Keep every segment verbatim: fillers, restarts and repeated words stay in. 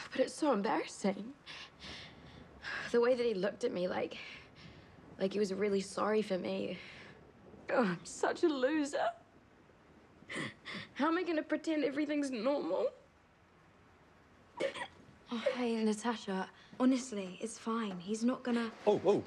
But it's so embarrassing. The way that he looked at me like... like he was really sorry for me. Oh, I'm such a loser. How am I gonna pretend everything's normal? Oh, hey, Natasha. Honestly, it's fine. He's not gonna... Oh, whoa.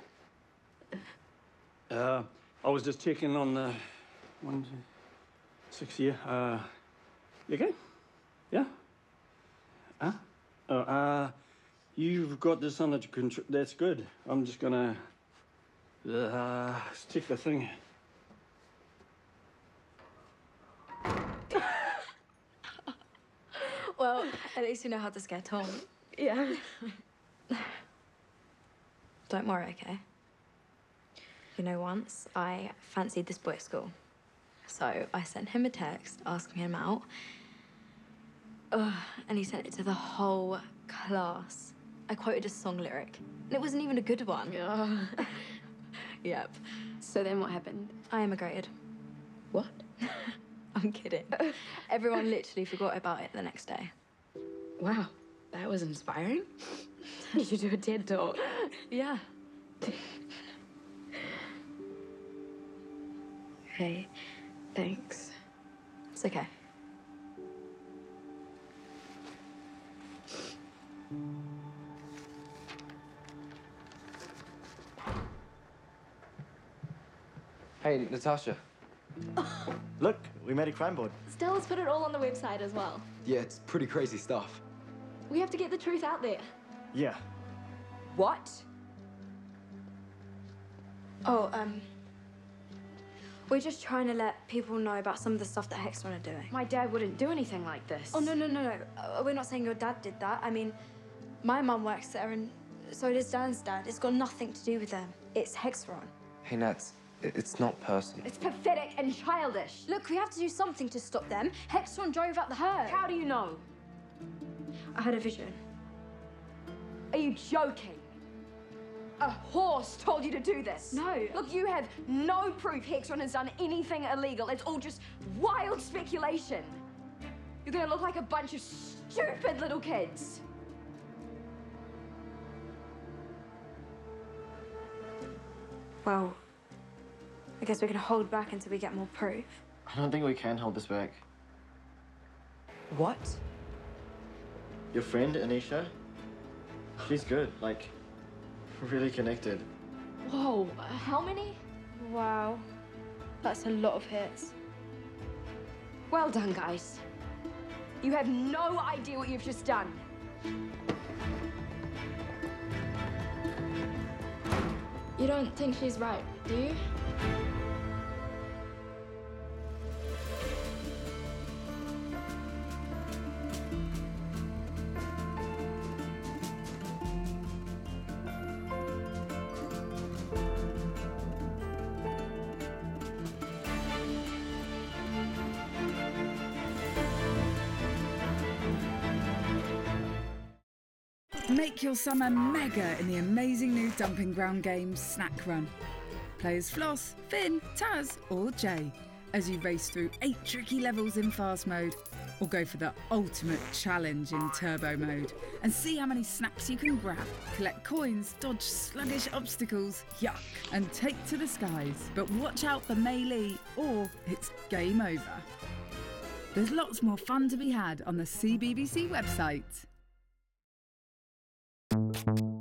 Uh, I was just checking on the one, two, six here. Uh, you okay? Yeah? Huh? Oh, uh, you've got this under control. That's good. I'm just gonna, uh, check the thing. Well, at least you know how to scare Tom. Yeah. Don't worry, okay? You know, once I fancied this boy at school. So I sent him a text asking him out. Ugh, and he sent it to the whole class. I quoted a song lyric, and it wasn't even a good one. Yeah. Yep. So then what happened? I emigrated. What? I'm kidding. Everyone literally forgot about it the next day. Wow, that was inspiring. You should do a TED Talk. Yeah. Hey, thanks. It's okay. Hey, Natasha. Look, we made a crime board. Stella's put it all on the website as well. Yeah, it's pretty crazy stuff. We have to get the truth out there. Yeah. What? Oh, um... we're just trying to let people know about some of the stuff that Hextron are doing. My dad wouldn't do anything like this. Oh, no, no, no, no. Uh, we're not saying your dad did that. I mean, my mum works there, and so does Dan's dad. It's got nothing to do with them. It's Hextron. Hey, Nats, it- it's not personal. It's pathetic and childish. Look, we have to do something to stop them. Hextron drove out the herd. How do you know? I had a vision. Are you joking? A horse told you to do this? No. Look, you have no proof Hextron has done anything illegal. It's all just wild speculation. You're gonna look like a bunch of stupid little kids. Well, I guess we can hold back until we get more proof. I don't think we can hold this back. What? Your friend, Anisha, she's good, like, really connected. Whoa, uh, how many? Wow. That's a lot of hits. Well done, guys. You have no idea what you've just done. You don't think she's right, do you? Make your summer mega in the amazing new Dumping Ground game Snack Run. Play as Floss, Finn, Taz or Jay as you race through eight tricky levels in fast mode, or go for the ultimate challenge in turbo mode and see how many snacks you can grab, collect coins, dodge sluggish obstacles, yuck, and take to the skies. But watch out for melee or it's game over. There's lots more fun to be had on the C B B C website.